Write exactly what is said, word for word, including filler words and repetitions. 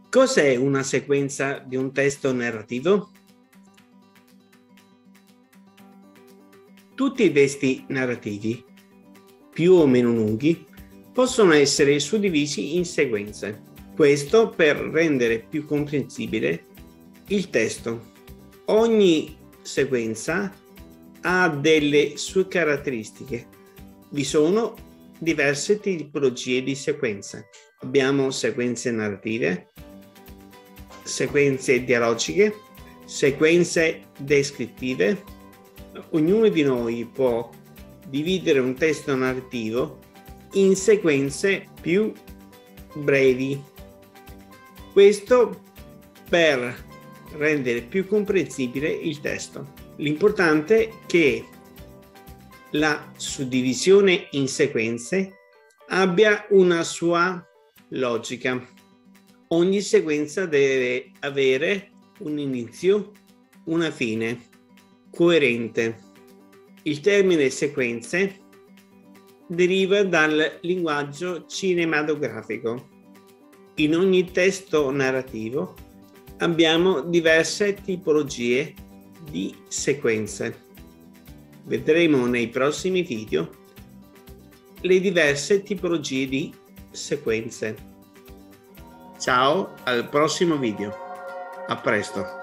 Cos'è una sequenza di un testo narrativo? Tutti i testi narrativi, più o meno lunghi, possono essere suddivisi in sequenze. Questo per rendere più comprensibile il testo. Ogni sequenza ha delle sue caratteristiche. Vi sono diverse tipologie di sequenze. Abbiamo sequenze narrative, sequenze dialogiche, sequenze descrittive. Ognuno di noi può dividere un testo narrativo in sequenze più brevi. Questo per rendere più comprensibile il testo. L'importante è che la suddivisione in sequenze abbia una sua logica. Ogni sequenza deve avere un inizio, una fine, coerente. Il termine sequenze deriva dal linguaggio cinematografico. In ogni testo narrativo abbiamo diverse tipologie di sequenze. Vedremo nei prossimi video le diverse tipologie di sequenze. Ciao, al prossimo video. A presto.